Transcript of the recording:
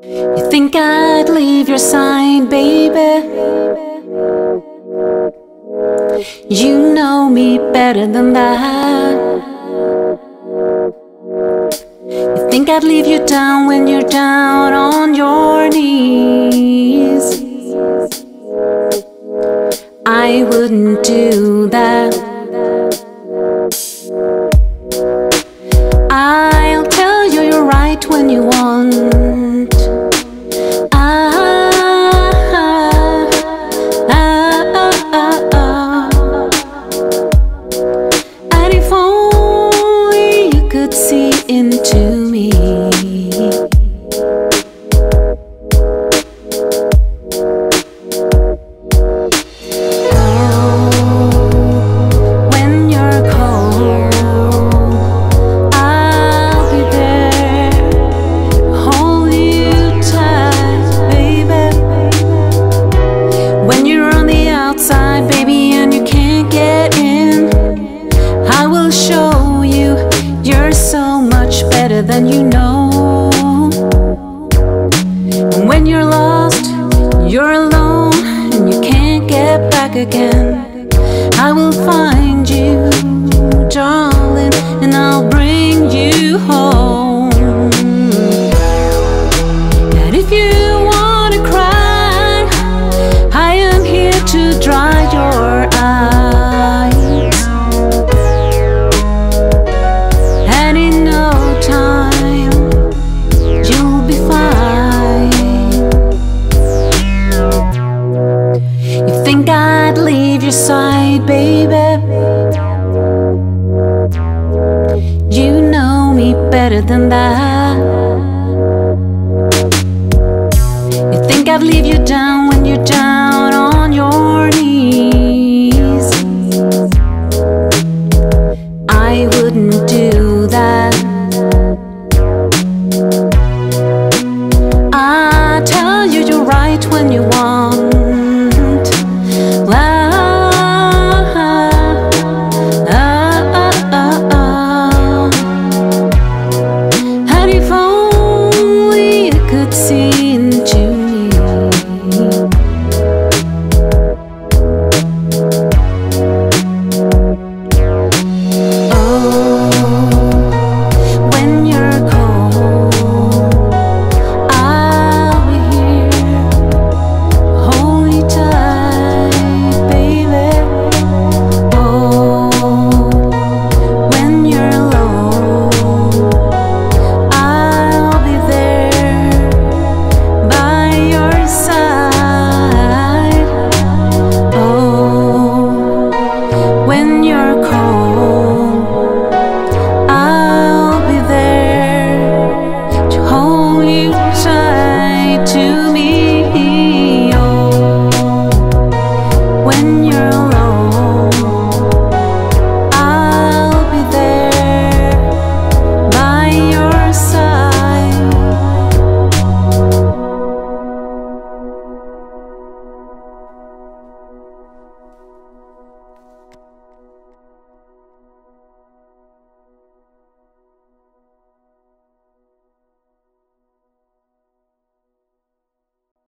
You think I'd leave your side, baby? You know me better than that. You think I'd leave you down when you're down on your knees? I wouldn't do that. I'll tell you you're right when you want. And if only you could see into me. Than you know. And when you're lost, you're alone, and you can't get back again. I will find you, darling, and I'll bring you home. And if you wanna cry, I am here to dry your eyes. And in no time you'll be fine. You think I'd leave your side, baby? You know me better than that. You think I'd leave you down